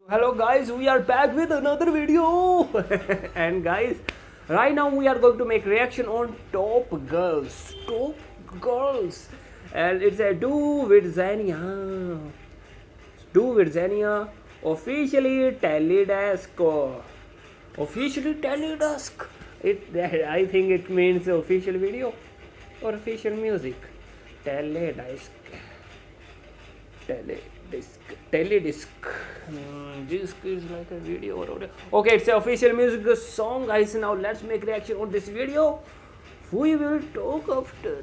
Hello guys, we are back with another video. And guys, right now we are going to make reaction on Top Girls. Top Girls. And it's a Do with Xenia. Do with Xenia. Officially Teledesk. Officially Teledesk. I think it means official video or official music. Teledesk. Teledisc. Disc is like a video or audio. Okay, it's an official music song, guys. Now let's make reaction on this video. We will talk after.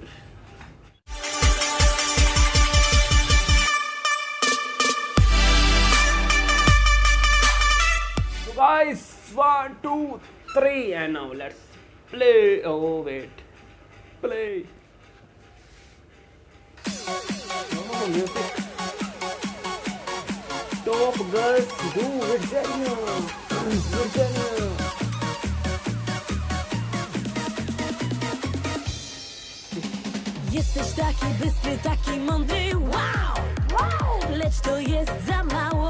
So guys, 1, 2, 3, and now let's play. Oh wait, play. Oh, music. Top Girls Do with Xenia. Jesteś taki bystry, taki mądry, wow! Lecz to jest za mało,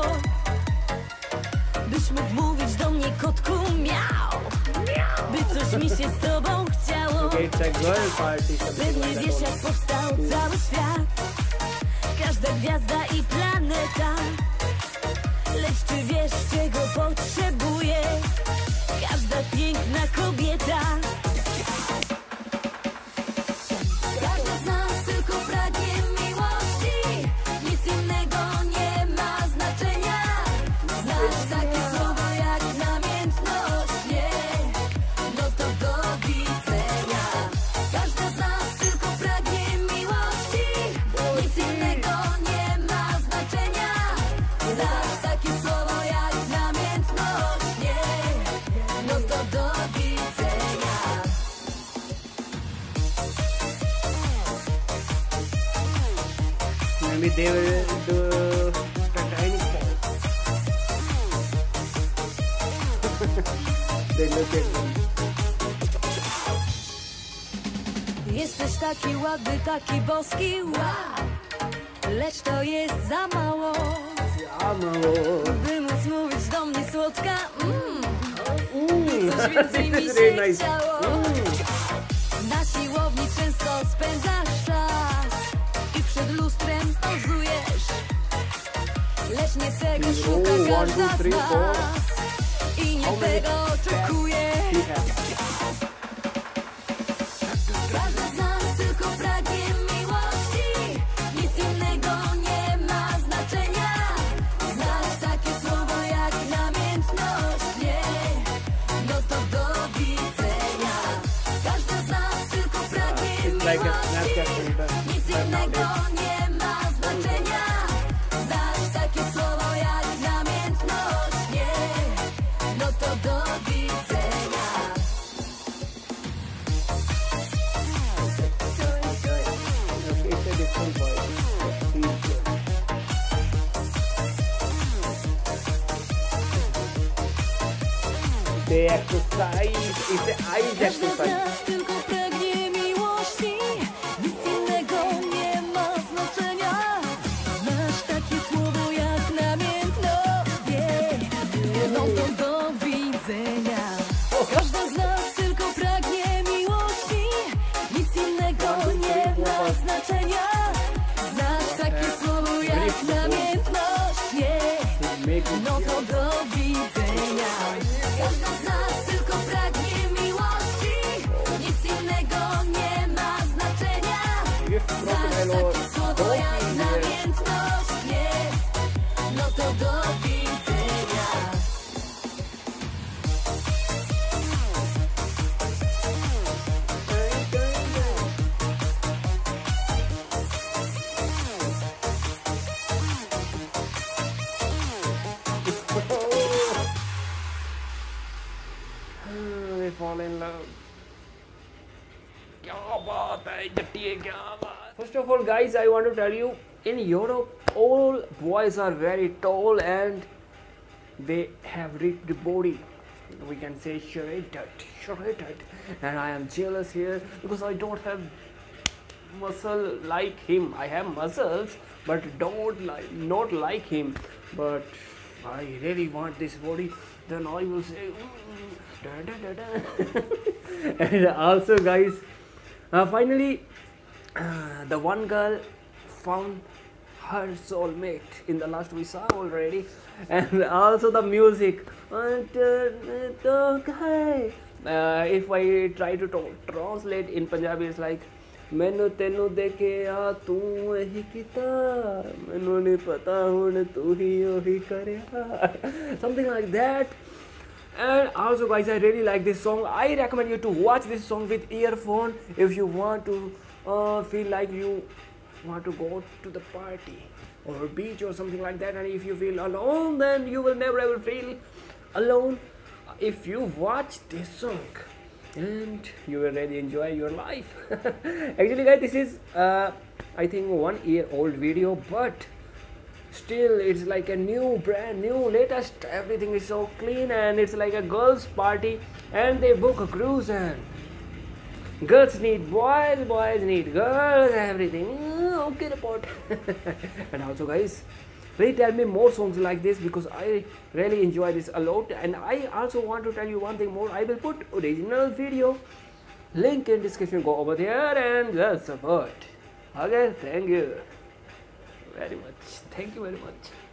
byś mógł mówić do mnie kotku miau. By coś mi się z tobą chciało. Pewnie wiesz, jak powstał cały świat, każda gwiazda i planeta. Lecz czy wiesz, czego potrzebuje każda piękna kobieta? Każda z nas tylko pragnie miłości, nic innego nie ma znaczenia. Znasz takie słowo jak namiętność, nie? No to do widzenia. Każda z nas tylko pragnie miłości, nic innego nie ma znaczenia. Znasz takie słowo jak namiętność, nie? No to do widzenia. Maybe they will do tiny balls. They look at them. Jesteś taki ładny, taki boski, wow! Lecz to jest za mało, by móc mówić do mnie słodka, coś więcej mi się chciało. Na siłowni często spędzasz czas i przed lustrem pozujesz, lecz nie tego szuka każda z nas i nie tego oczekuje. Każda z nas tylko pragnie miłości, nic innego nie ma znaczenia. Znasz takie słowo jak namiętność, nie? No to do widzenia. Każda z nas tylko pragnie miłości, nic innego nie ma znaczenia. Znasz takie słowo jak namiętność, nie? No to do widzenia. They exercise, it's the eyes Każda z exercise. nas tylko pragnie miłości, nic innego nie ma znaczenia. Znasz takie słowo jak namiętność, nie? No to do widzenia. Każda z nas tylko pragnie miłości, nic innego nie ma znaczenia. Znasz takie słowo jak namiętność, nie? No to do widzenia. Każda z nas tylko pragnie miłości, nic innego nie ma znaczenia. Znasz takie słowo jak namiętność, nie? No to do widzenia. They fall in love. क्या बात है जट्टी है क्या बात. First of all guys, I want to tell you, in Europe all boys are very tall and they have ripped body. We can say shredded, and I am jealous here because I don't have muscle like him. I have muscles but not like him, but I really want this body, then I will say da, da, da, da. And also guys, finally the one girl found her soulmate in the last we saw already. And also the music, if I try to translate in Punjabi, it's like मैनू तेनू देखे आ तू यही किता मैनू नहीं पता हुण तू ही ओही करेगा, something like that. And also guys, I really like this song. I recommend you to watch this song with earphone if you want to feel like you want to go to the party or beach or something like that. And if you feel alone, then you will never ever feel alone if you watch this song, and you will really enjoy your life. Actually guys, this is I think 1 year old video, but still it's like a new, brand new, latest. Everything is so clean, and it's like a girls party, and they book a cruise, and girls need boys, boys need girls, everything okay report. And also guys, please tell me more songs like this, because I really enjoy this a lot. And I also want to tell you one thing more. I will put original video link in description. Go over there and just support. Okay, thank you very much. Thank you very much.